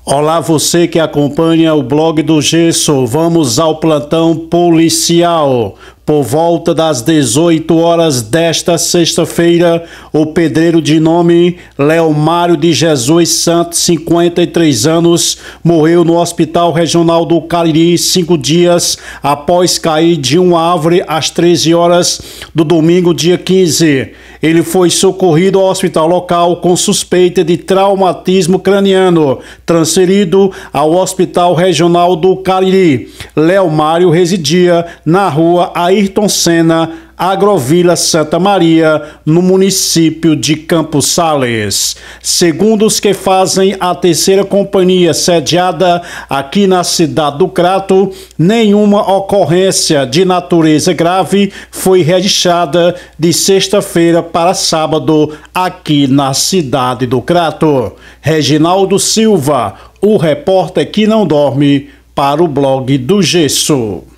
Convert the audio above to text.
Olá, você que acompanha o blog do Gesso. Vamos ao plantão policial. Por volta das 18 horas desta sexta-feira, o pedreiro de nome Leomário de Jesus Santos, 53 anos, morreu no Hospital Regional do Cariri 5 dias após cair de uma árvore às 13 horas do domingo, dia 15. Ele foi socorrido ao hospital local com suspeita de traumatismo craniano, transferido ao Hospital Regional do Cariri. Leomário residia na rua Ayrton Senna, Agrovila Santa Maria, no município de Campos Sales. Segundo os que fazem a terceira companhia sediada aqui na cidade do Crato, nenhuma ocorrência de natureza grave foi registrada de sexta-feira para sábado aqui na cidade do Crato. Reginaldo Silva, o repórter que não dorme, para o blog do Gesso.